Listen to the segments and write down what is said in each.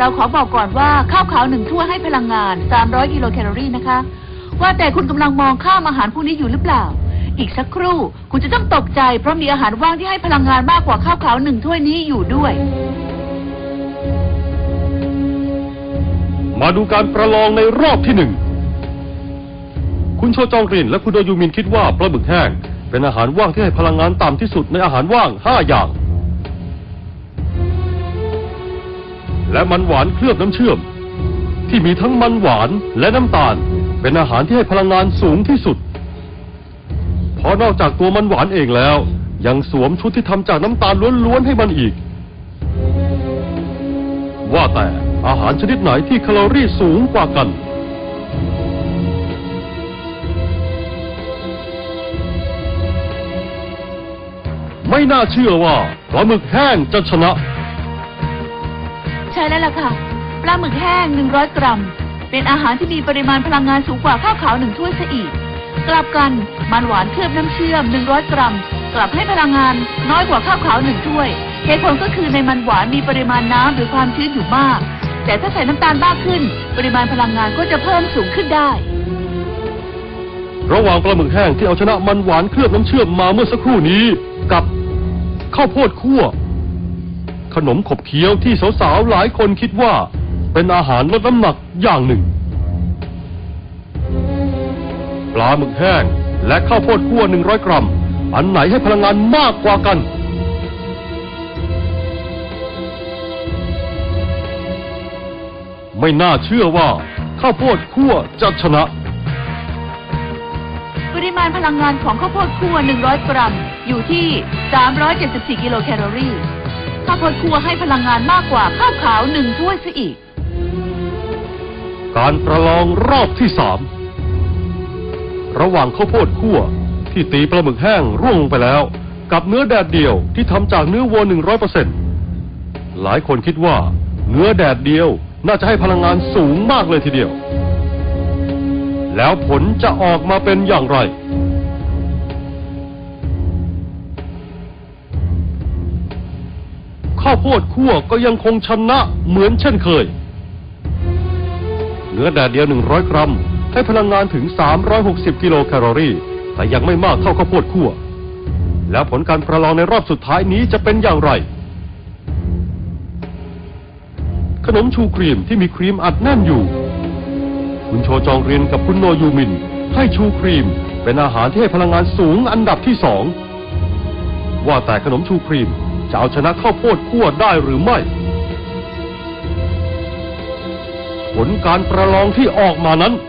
เราขอบอกก่อนว่าข้าวขาว1 ถ้วยให้พลังงาน300 กิโลแคลอรี่นะคะว่าแต่คุณกำลังมองข้ามอาหารพวกนี้อยู่หรือเปล่าอีกสักครู่คุณจะต้องตกใจเพราะมีอาหารว่างที่ให้พลังงานมากกว่าข้าวขาว1 ถ้วยนี้อยู่ด้วยมาดูการประลองในรอบที่1คุณโชจองรินและคุณโดยูมินคิดว่าปลาหมึกแห้งเป็นอาหารว่างที่ให้พลังงานต่ำที่สุดในอาหารว่าง5 อย่างและมันหวานเคลือบน้ำเชื่อมที่มีทั้งมันหวานและน้ำตาลเป็นอาหารที่ให้พลังงานสูงที่สุดเพราะนอกจากตัวมันหวานเองแล้วยังสวมชุดที่ทำจากน้ำตาลล้วนๆให้มันอีกว่าแต่อาหารชนิดไหนที่แคลอรี่สูงกว่ากันไม่น่าเชื่อว่าปลาหมึกแห้งจะชนะใช่แล้วล่ะค่ะปลาหมึกแห้ง100 กรัมเป็นอาหารที่มีปริมาณพลังงานสูงกว่าข้าวขาว1 ถ้วยซะอีกกลับกันมันหวานเคลือบน้ำเชื่อม100 กรัมกลับให้พลังงานน้อยกว่าข้าวขาว1 ถ้วยเหตุผลก็คือในมันหวานมีปริมาณน้ำหรือความชื้นอยู่มากแต่ถ้าใส่น้ำตาลมากขึ้นปริมาณพลังงานก็จะเพิ่มสูงขึ้นได้ระหว่างปลาหมึกแห้งที่เอาชนะมันหวานเคลือบน้ำเชื่อมมาเมื่อสักครู่นี้กับข้าวโพดคั่วขนมขบเคี้ยวที่สาวๆหลายคนคิดว่าเป็นอาหารลดน้ำหนักอย่างหนึ่งปลาหมึกแห้งและข้าวโพดคั่ว100 กรัมอันไหนให้พลังงานมากกว่ากันไม่น่าเชื่อว่าข้าวโพดคั่วจะชนะปริมาณพลังงานของข้าวโพดคั่ว100 กรัมอยู่ที่374 กิโลแคลอรี่ข้าวโพดคั่วให้พลังงานมากกว่าข้าวขาว1 ถ้วยซะอีกการประลองรอบที่3ระหว่างข้าวโพดคั่วที่ตีปลาหมึกแห้งร่วงลงไปแล้วกับเนื้อแดดเดียวที่ทำจากเนื้อวัว 100% หลายคนคิดว่าเนื้อแดดเดียวน่าจะให้พลังงานสูงมากเลยทีเดียวแล้วผลจะออกมาเป็นอย่างไรข้าวโพดคั่วก็ยังคงชนะเหมือนเช่นเคยเนื้อแดดเดียว100 กรัมให้พลังงานถึง360 กิโลแคลอรี่แต่ยังไม่มากเท่าข้าวโพดคั่วแล้วผลการประลองในรอบสุดท้ายนี้จะเป็นอย่างไรขนมชูครีมที่มีครีมอัดแน่นอยู่คุณโชจองรินกับคุณโนยูมินให้ชูครีมเป็นอาหารที่ให้พลังงานสูงอันดับที่2ว่าแต่ขนมชูครีมจะเอาชนะข้าวโพดคั่วได้หรือไม่ผลการประลองที่ออกมานั้น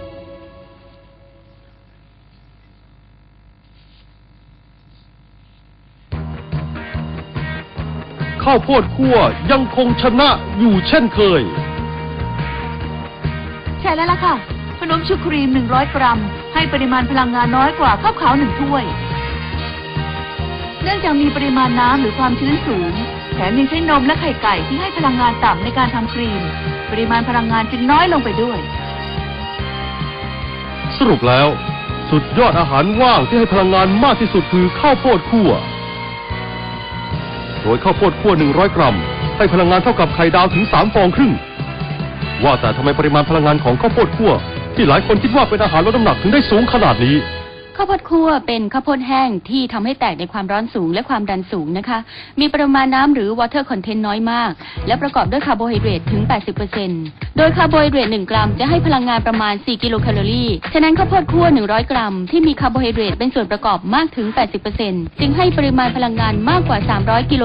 ข้าวโพดคั่วยังคงชนะอยู่เช่นเคยใช่แล้วล่ะค่ะขนมชูครีม100 กรัมให้ปริมาณพลังงานน้อยกว่าข้าวขาว1 ถ้วยเนื่องจากมีปริมาณน้ำหรือความชื้นสูงแถมยังใช้นมและไข่ไก่ที่ให้พลังงานต่ำในการทำครีมปริมาณพลังงานจึงน้อยลงไปด้วยสรุปแล้วสุดยอดอาหารว่างที่ให้พลังงานมากที่สุดคือข้าวโพดคั่วโดยข้าวโพดคั่ว100 กรัมให้พลังงานเท่ากับไข่ดาวถึง3 ฟองครึ่งว่าแต่ทำไมปริมาณพลังงานของข้าวโพดคั่วที่หลายคนคิดว่าเป็นอาหารลดน้ำหนักถึงได้สูงขนาดนี้ข้าวโพดคั่วเป็นข้าวโพดแห้งที่ทำให้แตกในความร้อนสูงและความดันสูงนะคะมีปริมาณน้ำหรือ water content น้อยมากและประกอบด้วยคาร์โบไฮเดรตถึง 80% โดยคาร์โบไฮเดรต1 กรัมจะให้พลังงานประมาณ4 กิโลแคลอรี่ฉะนั้นข้าวโพดคั่ว100 กรัมที่มีคาร์โบไฮเดรตเป็นส่วนประกอบมากถึง 80% จึงให้ปริมาณพลังงานมากกว่า300 กิโล